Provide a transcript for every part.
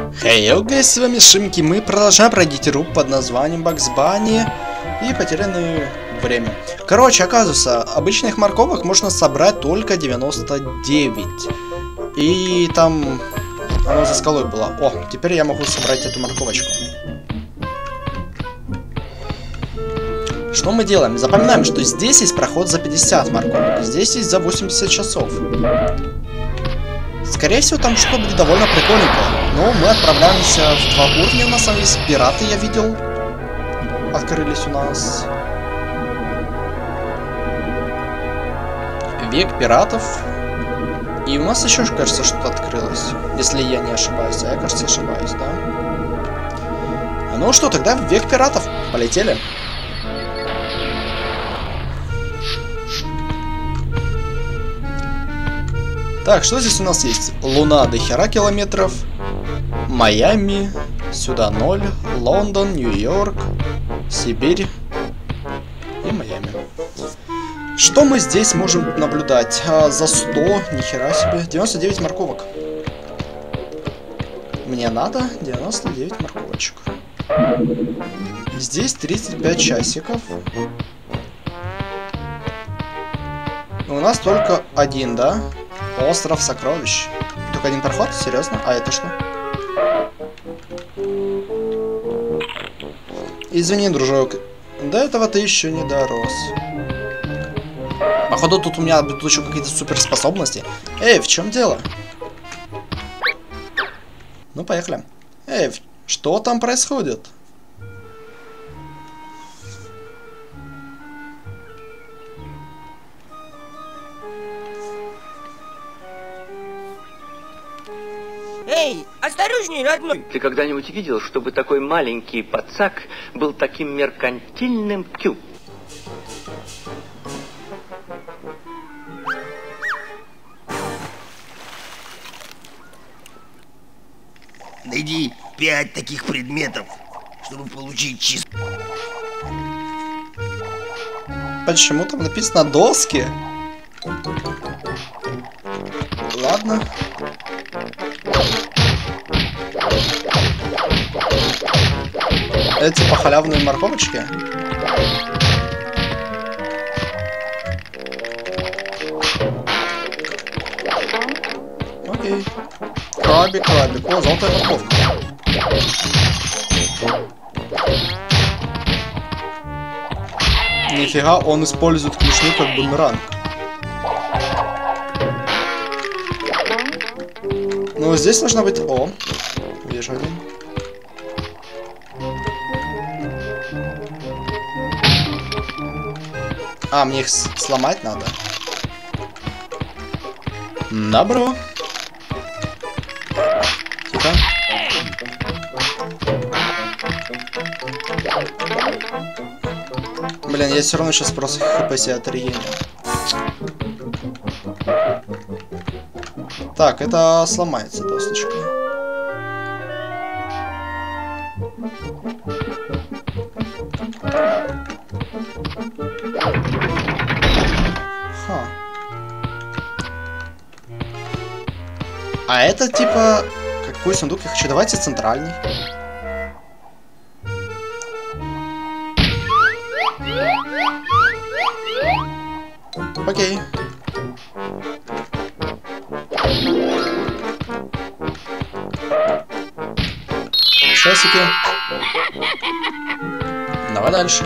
Хей, гайс, с вами Шимки. Мы продолжаем пройти игру под названием Bugs Bunny и потерянное время. Короче, оказывается, обычных морковок можно собрать только 99. И там оно за скалой было. О, теперь я могу собрать эту морковочку. Что мы делаем? Запоминаем, что здесь есть проход за 50 морковок, здесь есть за 80 часов. Скорее всего, там что будет довольно прикольненькое. Но мы отправляемся в 2 уровня. У нас там есть пираты, я видел. Открылись у нас. Век пиратов. И у нас еще, кажется, что-то открылось. Если я не ошибаюсь. А я, кажется, ошибаюсь, да? Ну что, тогда в век пиратов. Полетели. Так, что здесь у нас есть? Луна до хера километров. Майами. Сюда 0. Лондон, Нью-Йорк. Сибирь. И Майами. Что мы здесь можем наблюдать? За 100, нихера себе. 99 морковок. Мне надо 99 морковочек. Здесь 35 часиков. У нас только один, да? Остров сокровищ. Только один проход? Серьезно? А это что? Извини, дружок. До этого ты еще не дорос. Походу, тут у меня будут еще какие-то суперспособности. Эй, в чем дело? Ну, поехали. Эй, что там происходит? Эй, осторожней, родной! Ты когда-нибудь видел, чтобы такой маленький пацак был таким меркантильным? Тю. Найди 5 таких предметов, чтобы получить чистую. Почему там написано доски? Ладно. Это типа халявные морковочки? Окей. Крабик, крабик. О, золотая морковка. Нифига, он использует клешню как бумеранг. Ну, здесь должна быть... О, вижу один. А, мне их сломать надо. Добро. Тихо. Блин, я все равно сейчас просто хп себе отрегеню. Так, это сломается досочка. Ха. А это типа... Какой сундук я хочу? Давайте центральный. Окей. Часики. Давай дальше.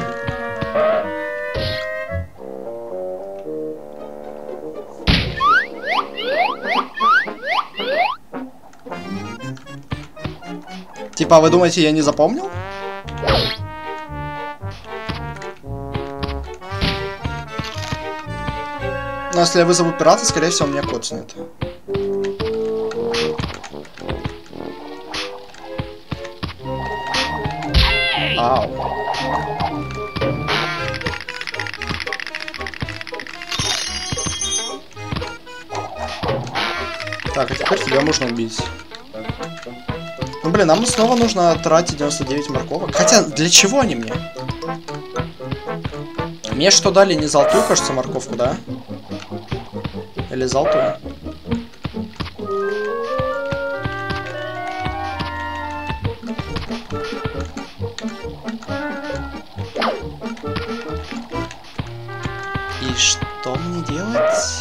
Типа, вы думаете, я не запомнил? Но если я вызову пирата, скорее всего, меня коцнет. Ау. Так, а теперь тебя можно убить. Ну блин, нам снова нужно тратить 99 морковок. Хотя, для чего они мне? Мне что дали? Не золотую, кажется, морковку, да? Или золотую? И что мне делать?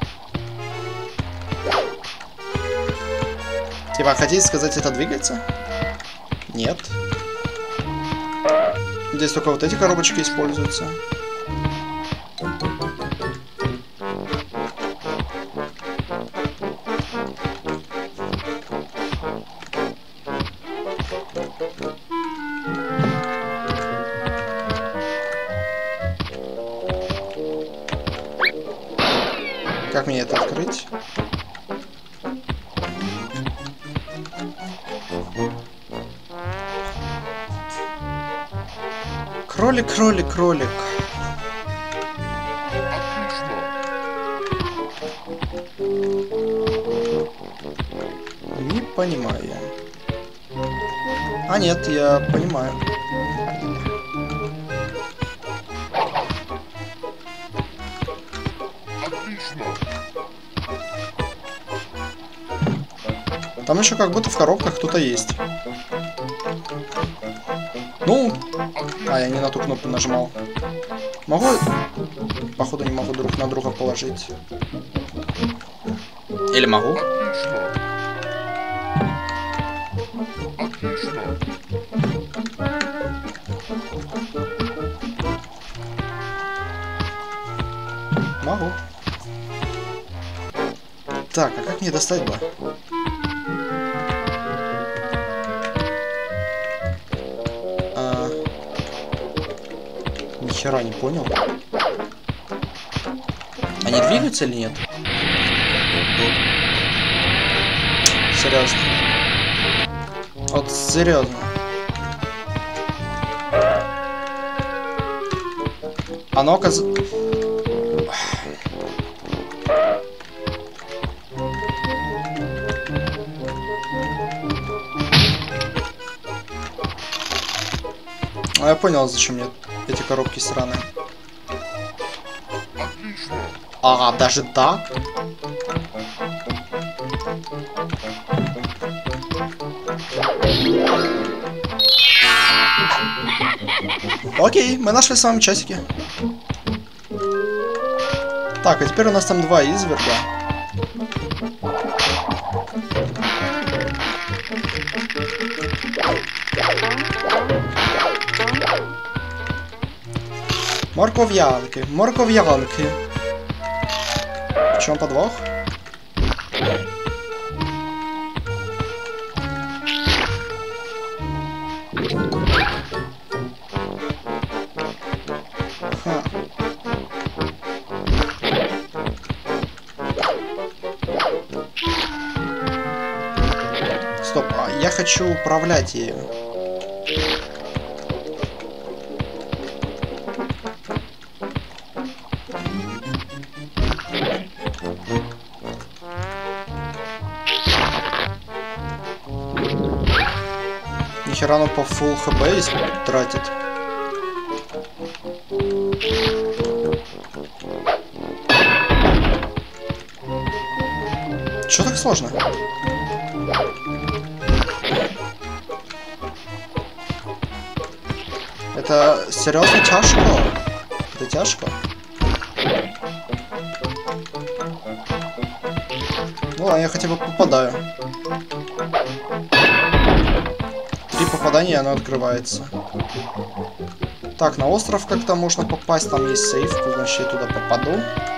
Типа, хотите сказать, это двигается? Нет. Здесь только вот эти коробочки используются. Как мне это открыть? Кролик, кролик, кролик. Не понимаю. А нет, я понимаю. Там еще как будто в коробках кто-то есть. Ну, я не на ту кнопку нажимал. Могу? Походу не могу друг на друга положить. Или могу? Могу. Так, а как мне достать бы? Нихера не понял. Они двигаются или нет? Серьезно. Вот серьезно. Оно оказывается... Я понял, зачем мне эти коробки сраные. Даже так? Окей, мы нашли с вами часики. Так, а теперь у нас там два изверга. Морковьянки, морковьянки. В чем подвох? Стоп, я хочу управлять ею. Нихера оно по full хп тратит. Чё так сложно? Это серьезно тяжко? Это тяжко? Ну ладно, я хотя бы попадаю. 3 попадания, оно открывается. Так, на остров как-то можно попасть, там есть сейф, значит я туда попаду.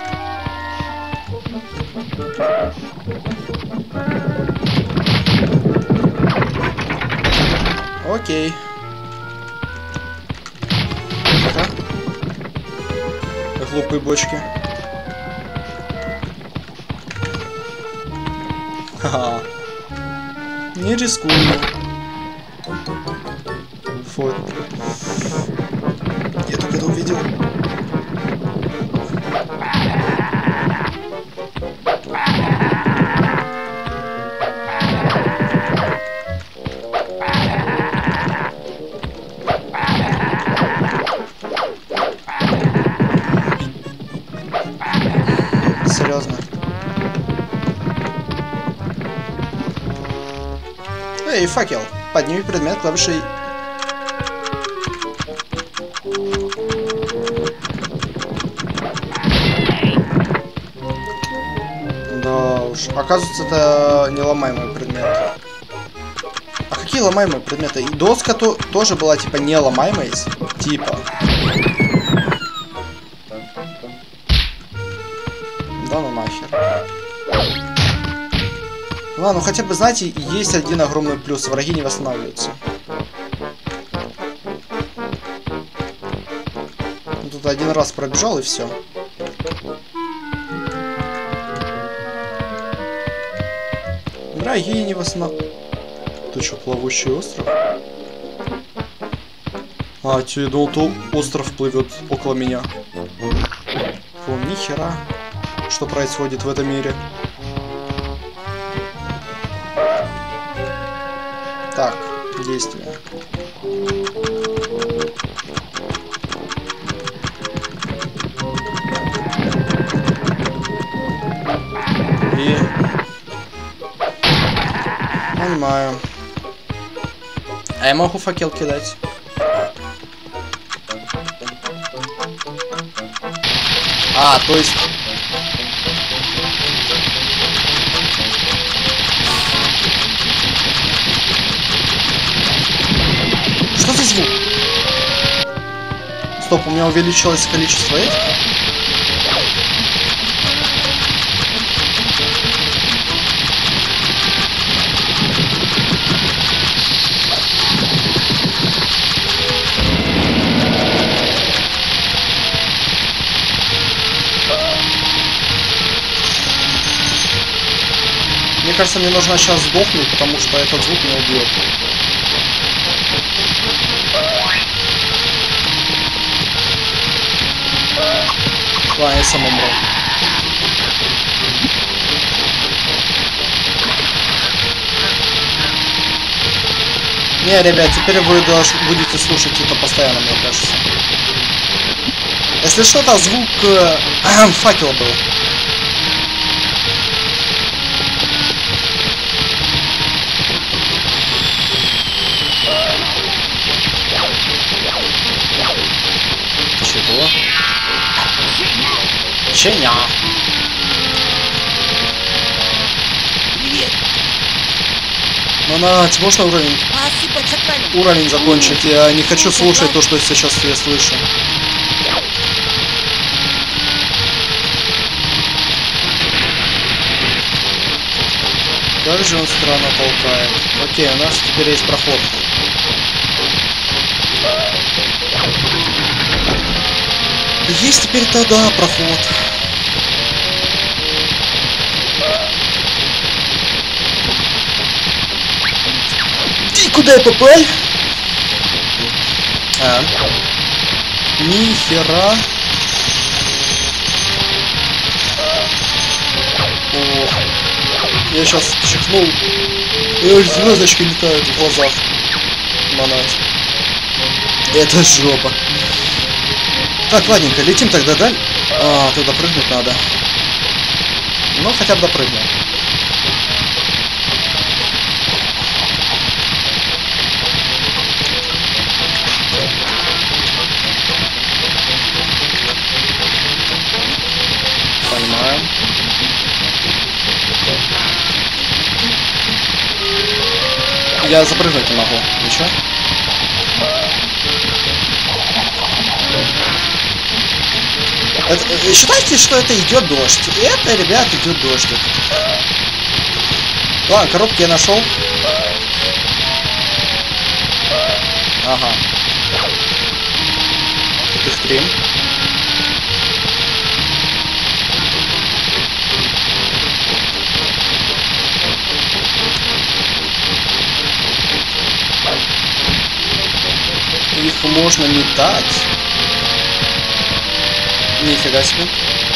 Окей. Ага. Глупые бочки. Ха-ха. Не рискую. Фу. Я только это увидел. Серьезно. Эй, факел, подними предмет клавишей. Оказывается, это неломаемый предмет. А какие ломаемые предметы? И доска тоже была типа неломаемой. Типа. Да ну нахер. Ладно, ну хотя бы, знаете, есть один огромный плюс. Враги не восстанавливаются. Тут один раз пробежал и все. Враги не восстанавливаются. Ты что, плавучий остров? А, я думал, то остров плывет около меня. О, нихера. Что происходит в этом мире? Так, действие. И... Понимаю. А я могу факел кидать? А, то есть... Что за звук? Стоп, у меня увеличилось количество этих. Мне кажется, мне нужно сейчас сдохнуть, потому что этот звук меня убьет. Ладно, я сам умру. Не, ребят, теперь вы будете слушать это постоянно, мне кажется. Если что-то, звук факела был. Чего? Ченя. Привет. Ну, можно уровень закончить? Я не хочу слушать то, что сейчас я слышу. Как же он странно толкает. Окей, у нас теперь есть проход. Есть теперь тогда проход. И куда я попал? А. Нихера. О. Я сейчас чихнул. Звездочки летают в глазах. Манать. Это жопа. Так, ладненько, летим тогда далее. А, туда прыгнуть надо. Ну, хотя бы допрыгнем. Понимаю. Я запрыгнуть не могу. Ничего? Считайте, что это идет дождь. Это, ребят, идет дождик. Ладно, коробки я нашел. Ага. Тут их 3. Их можно метать. Нифига себе.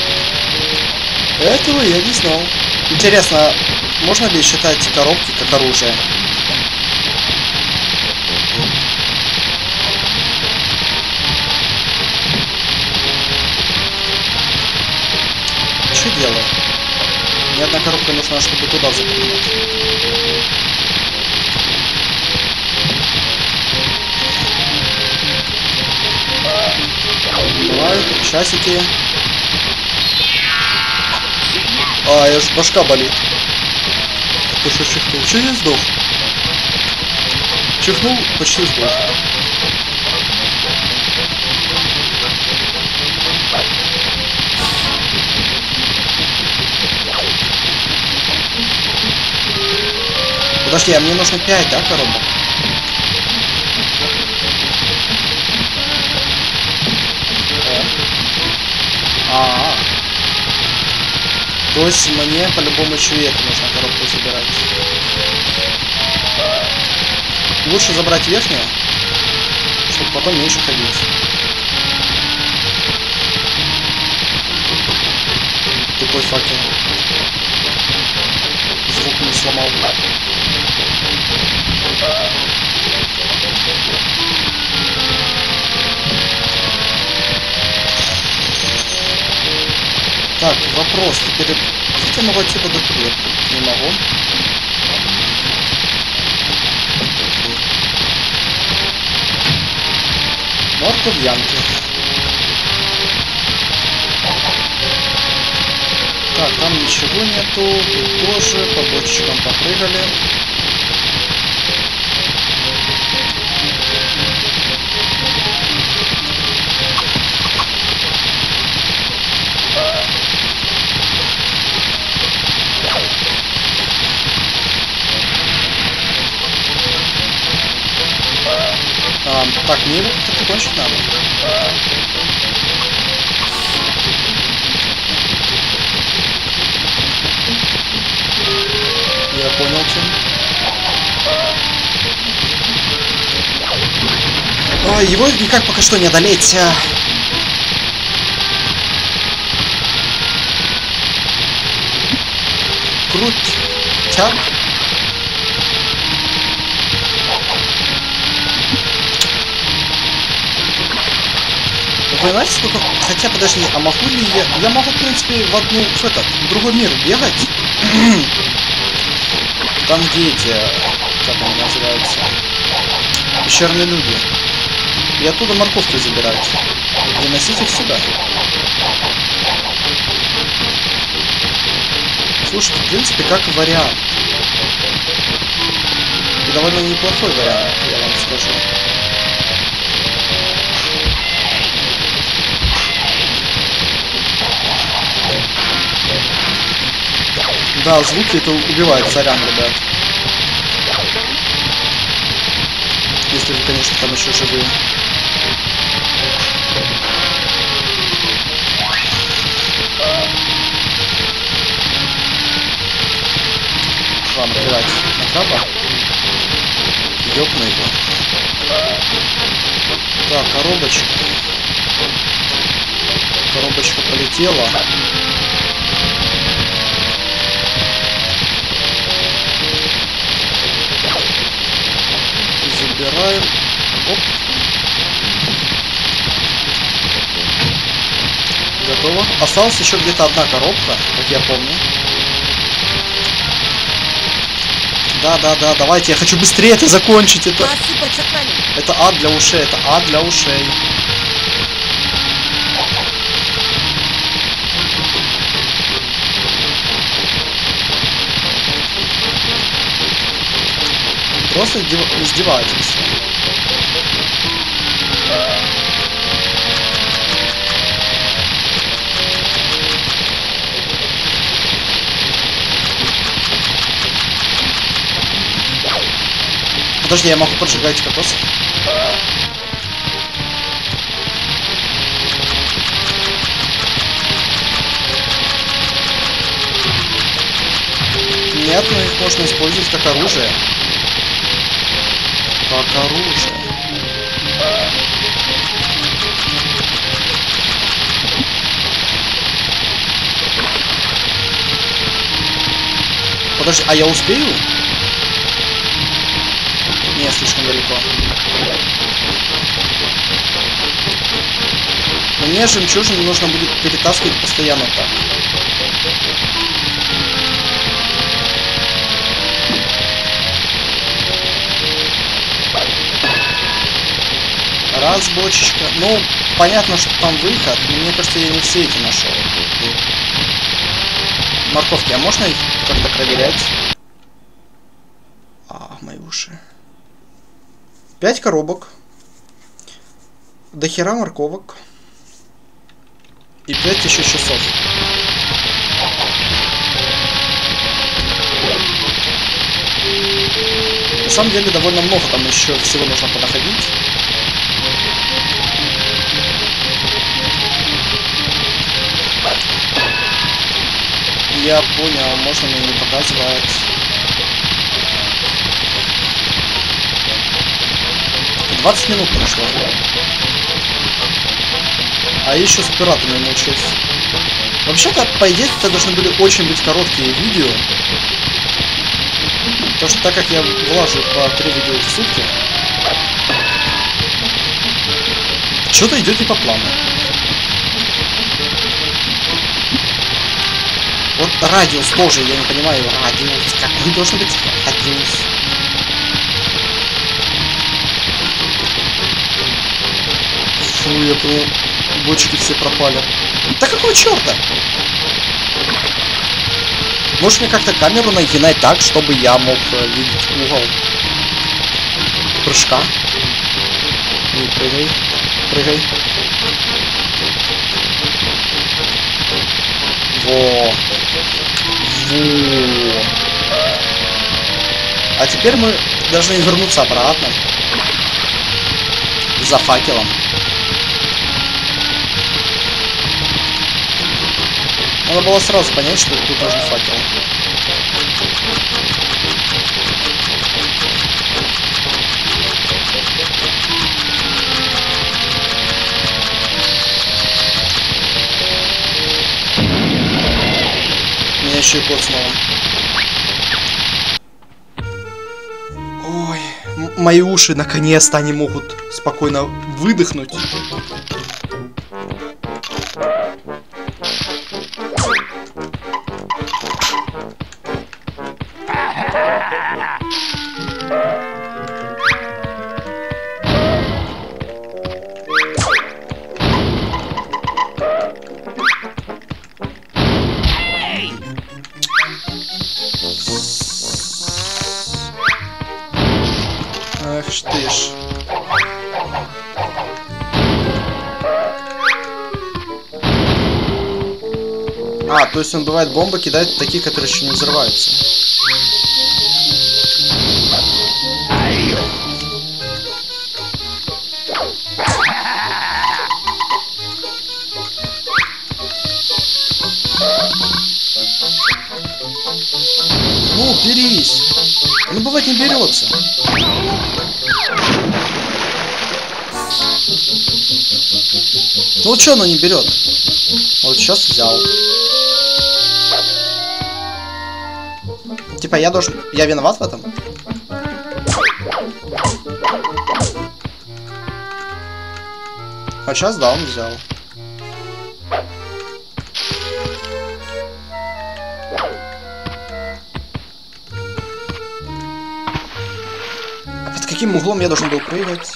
Этого я не знал. Интересно, можно ли считать коробки как оружие? Что делаю? Мне одна коробка нужна, чтобы туда запрыгнуть. Давай, часики. А, я ж башка болит. Ты что чихнул? Чего не сдох? Чихнул, почти сдох. Подожди, а мне нужно 5, да, коробок? То есть мне по-любому еще и это нужно коробку забирать. Лучше забрать верхнюю, чтобы потом меньше ходить. Тупой факел. Звук не сломал. Так, вопрос. Теперь как я могу отсюда до туда? Не могу. Морковьянки. Так, там ничего нету. Тут тоже. По бочечкам попрыгали. Так, мне его как-то прикончить надо. Я понял, Тим. Ой, его никак пока что не одолеть. Круть. Тяг. Вы понимаете, сколько... Хотя, подожди, а могу ли я... Я могу, в принципе, в другой мир бегать. Там, где эти... Как они называются? Пещерные люди. И оттуда морковки забирать. И приносить их сюда. Слушайте, в принципе, как вариант. И довольно неплохой вариант, я вам скажу. Да, звуки это убивает, сорян, ребят. Если вы, конечно, там еще живые. Ладно, плевать на краба. Ёбну его. Так, коробочка. Коробочка полетела. Забираем. Оп. Готово. Осталась еще где-то одна коробка, как я помню. Да, давайте, я хочу быстрее это закончить. Это ад для ушей, это ад для ушей. Просто издевательство. Подожди, я могу поджигать кокос? Нет, но их можно использовать как оружие. Как оружие. Подожди, а я успею? Не, слишком далеко. Мне жемчужину нужно будет перетаскивать постоянно так. Раз, бочечка. Ну, понятно, что там выход, но мне кажется, я не все эти нашел. Морковки, а можно их как-то проверять? уши. 5 коробок. До хера морковок. И 5 еще часов. На самом деле довольно много там еще всего нужно понаходить. Я понял, можно мне не показывать. — 20 минут прошло. А еще с пиратами мучаюсь. Вообще-то, по идее, это должны были очень быть короткие видео. Потому что так как я влажу по 3 видео в сутки, что-то идет не по плану. Вот радиус тоже, я не понимаю, радиус. Какой должен быть радиус? Фу, я понял, бочки все пропали. Да какого черта? Можешь мне как-то камеру нагинать так, чтобы я мог видеть угол прыжка? Не, прыгай. Прыгай. Во. Во. А теперь мы должны вернуться обратно. За факелом. Надо было сразу понять, что тут нужен факел. Меня еще и кот снова. Ой, мои уши наконец-то они могут спокойно выдохнуть. Ах ты ж. А, то есть он бывает бомбы кидает такие, которые еще не взрываются. Ну, берись. Ну, бывает не берется. Ну, что оно не берет? Вот сейчас взял. Типа, я должен... Я виноват в этом? А сейчас, да, он взял. А под каким углом я должен был прыгать?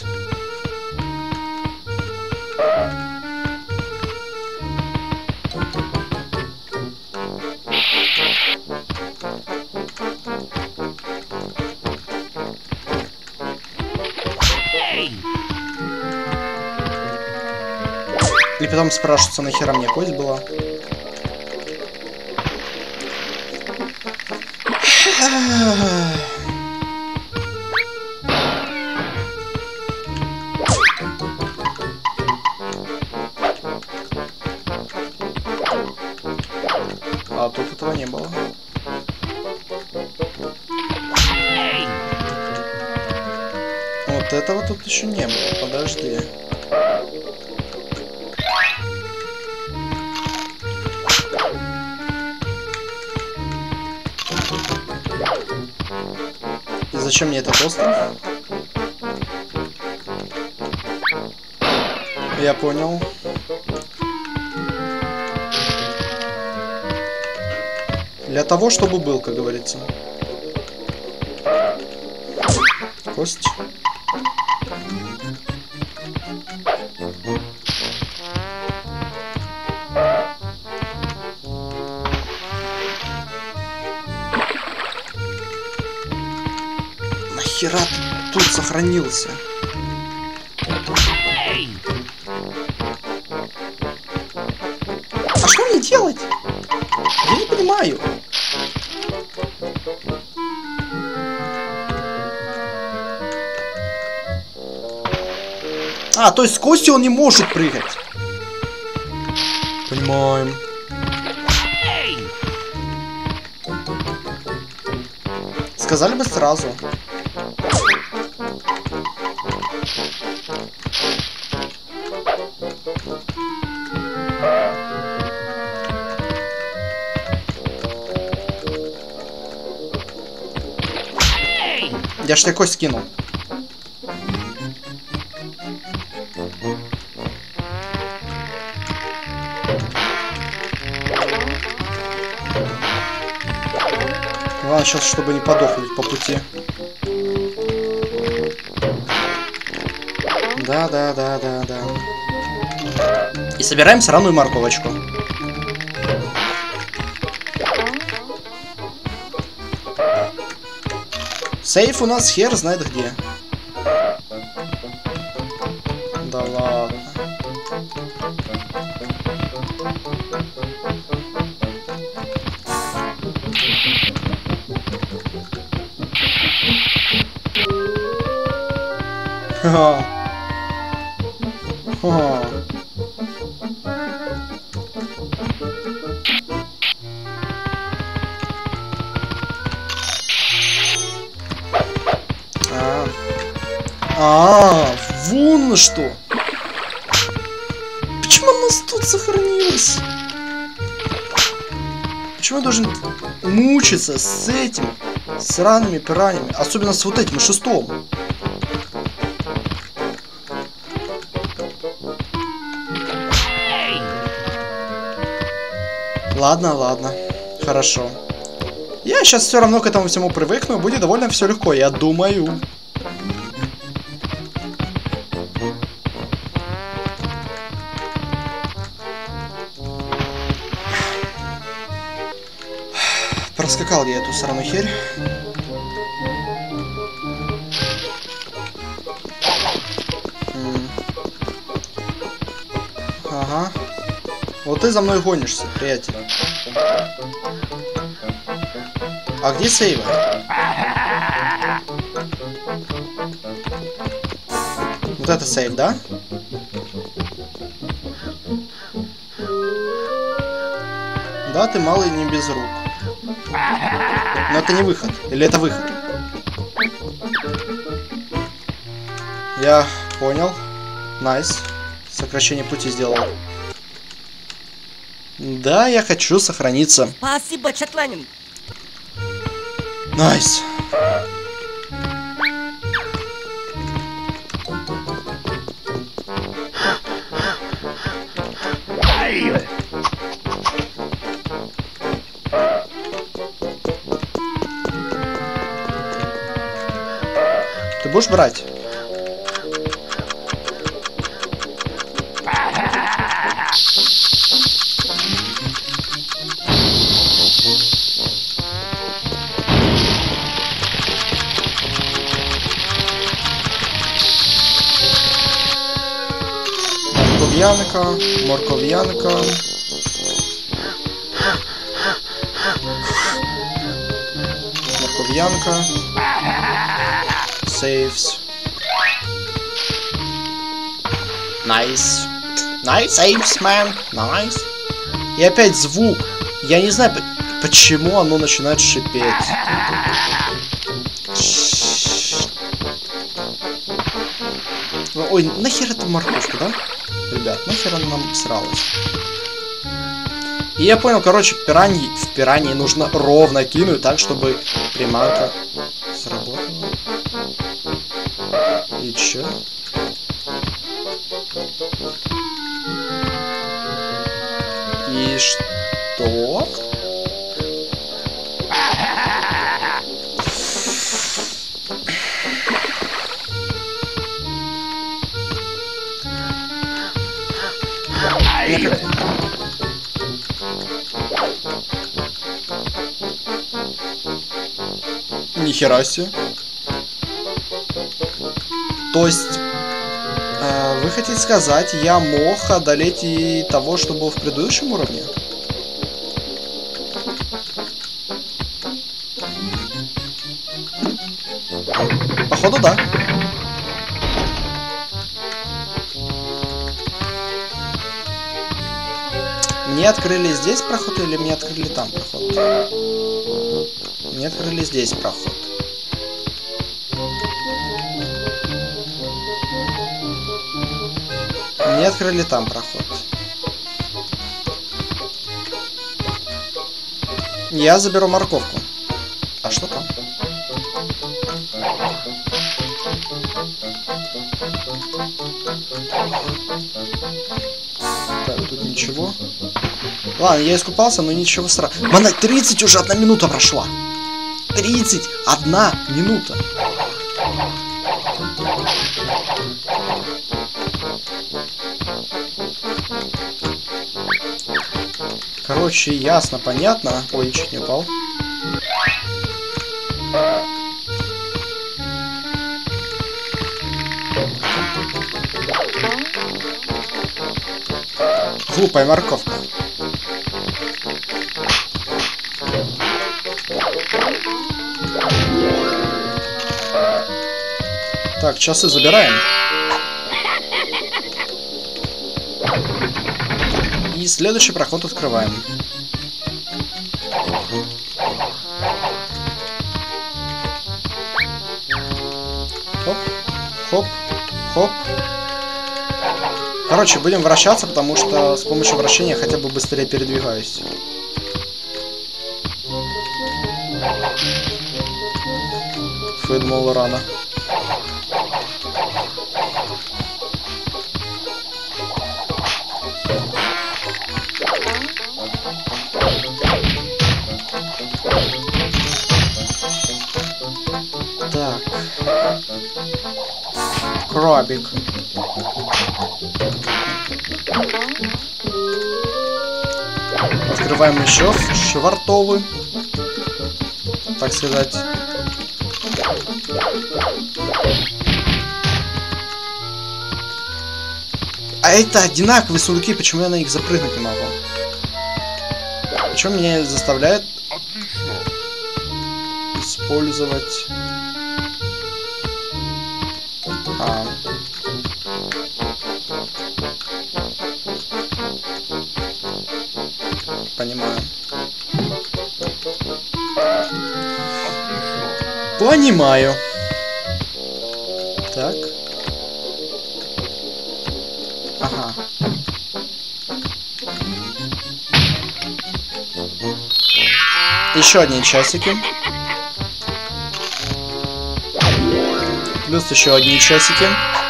И потом спрашиваться, нахера мне кость была. А тут этого не было. Вот этого тут еще не было. Подожди. И зачем мне этот остров? Я понял. Для того, чтобы был, как говорится. Кость. нахера тут сохранился? А что мне делать? Я не понимаю. А, то есть с Костей он не может прыгать. Понимаем. Сказали бы сразу. Я ж тебе кость скинул. Главное сейчас, чтобы не подохнуть по пути. Да. И собираем сраную морковочку. Сейф у нас хер знает где. Да ладно. Ха-ха. Ха-ха. Вон что. Почему у нас тут сохранилось? Почему я должен мучиться с этими сраными пираньями? Особенно с вот этим шестом. Ладно. Хорошо. Я сейчас все равно к этому всему привыкну, будет довольно все легко, я думаю. Проскакал я эту сраную херь. Ага. Вот ты за мной гонишься, приятель. А где сейвы? Вот это сейв, да? Да, ты малый не без рук. Но это не выход. Или это выход? Я понял. Найс. Сокращение пути сделал. Да, я хочу сохраниться. Спасибо, Чатланин. Найс. Ты будешь брать? Морков'янка. Морков'янка. Сейвс. Найс. Найс, сейвс, мэн. Найс. И опять звук. Я не знаю, почему оно начинает шипеть. Ой, нахер эту морковку, да? Ребят, нахер она нам сралась. И я понял, короче, в пираньи нужно ровно кинуть так, чтобы приманка сработала. И чё? И что? Нихера себе. То есть, вы хотите сказать, я мог одолеть и того, что было в предыдущем уровне? Походу, да. Мне открыли здесь проход или мне открыли там проход? Мне открыли здесь проход. Мне открыли там проход. Я заберу морковку. А что там? Так, тут ничего. Ладно, я искупался, но ничего страшного. Мана, 30 уже 1 минута прошла. 31 минута. Короче, ясно, понятно. Ой, чуть не упал. Глупая морковка. Так, часы забираем. И следующий проход открываем. Хоп, хоп, хоп. Короче, будем вращаться, потому что с помощью вращения хотя бы быстрее передвигаюсь. Фу, я думал, рано. Так. Крабик. Открываем еще швартовы, так сказать. А это одинаковые сундуки, почему я на них запрыгнуть не могу? Почему меня заставляет использовать... Понимаю. Понимаю. Так. Ага. Еще одни часики. Плюс еще одни часики.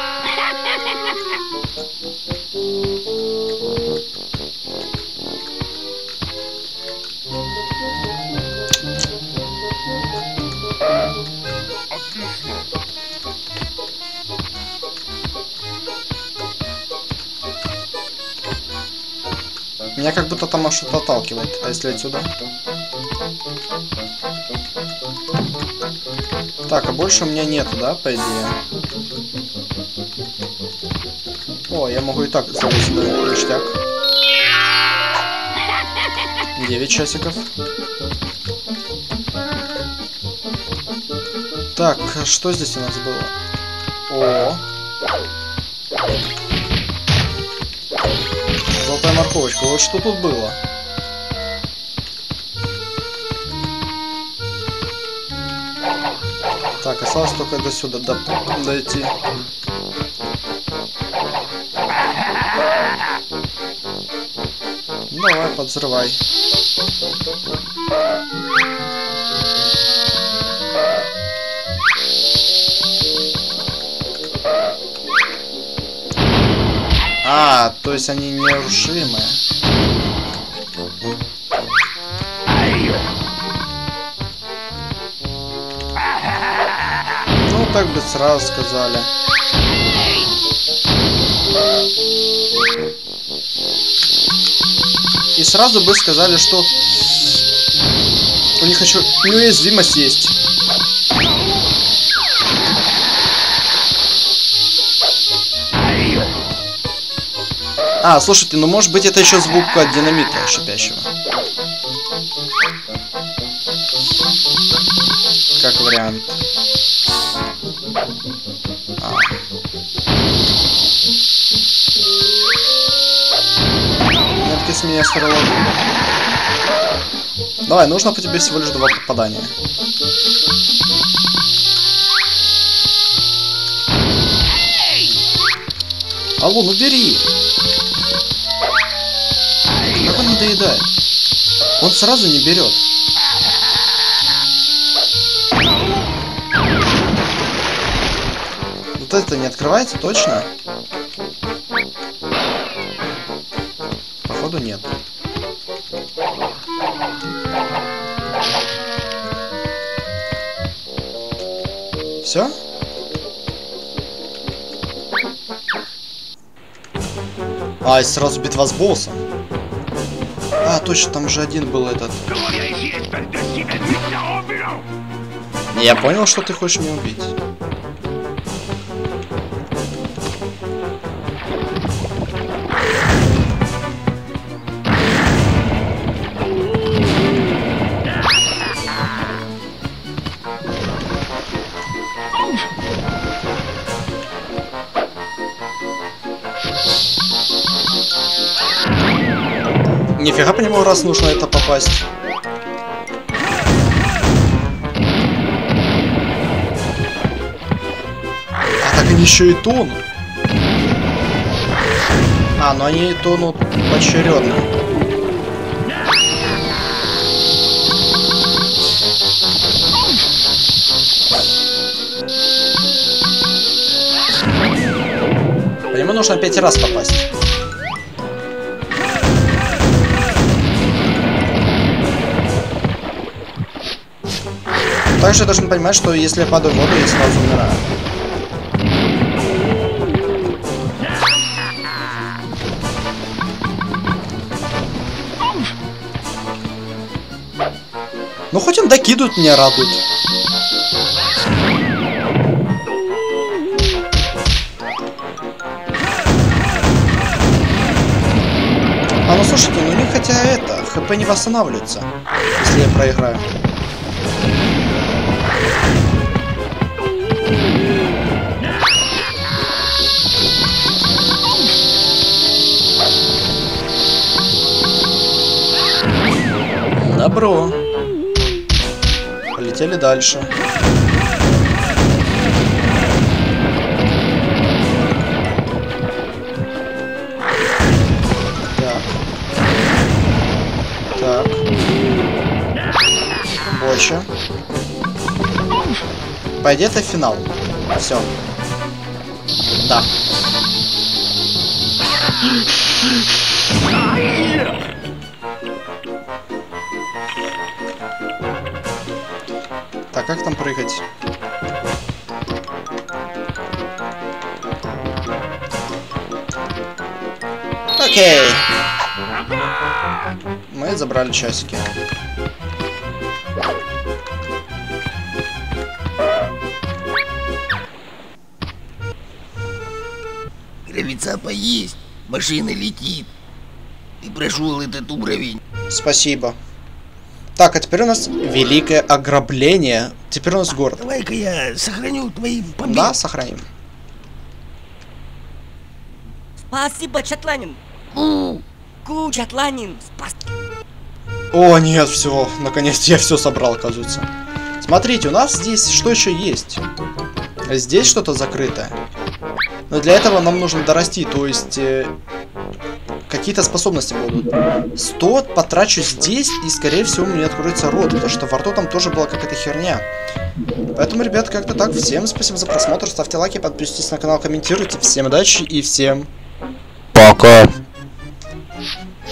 Меня как будто там что-то отталкивает. А если отсюда? Так, а больше у меня нету, да, по идее? О, я могу и так залезть сюда, ништяк. 9 часиков. Так, что здесь у нас было? О! Золотая морковочка, вот что тут было. Так, осталось только до сюда дойти. Давай, подзрывай. А, то есть они нерушимые. Ну, так бы сразу сказали. И сразу бы сказали, что у них еще неуязвимость есть. А, слушайте, ну может быть это еще звук от динамита шипящего. Как вариант. Метки с меня астрологии. Давай, нужно по тебе всего лишь 2 попадания. Алло, ну бери. Как он надоедает? Он сразу не берет. Вот это не открывается, точно? Походу нет. Все? А, и сразу битва с боссом. А, точно, там же один был этот. Я понял, что ты хочешь меня убить. Нифига понимаю, раз нужно это попасть. А так они еще и тонут. А, но они тонут поочередно. По нему нужно 5 раз попасть. Также я должен понимать, что если я падаю в воду, я сразу умираю. Ну хоть он докидывает, меня радует. А ну слушайте, ну у них хотя это, ХП не восстанавливается, если я проиграю. Добро. Полетели дальше. Так. Так. Больше. По идее, это финал. Все. Да. Так, как там прыгать? Окей. Мы забрали часики. Гравицапа есть, машина летит. Ты прошел этот уровень. Спасибо. Так, а теперь у нас великое ограбление. Теперь у нас город. Давай-ка я сохраню твои победы. Да, сохраним. Спасибо, Чатланин. Чатланин, спасибо. О, нет, все. Наконец-то я все собрал, оказывается. Смотрите, у нас здесь что еще есть? Здесь что-то закрытое. Но для этого нам нужно дорасти, то есть... какие-то способности будут. 100 потрачу здесь, и скорее всего мне откроется рот, потому что во рту там тоже была какая-то херня. Поэтому, ребят, как-то так. Всем спасибо за просмотр, ставьте лайки, подписывайтесь на канал, комментируйте. Всем удачи и всем пока.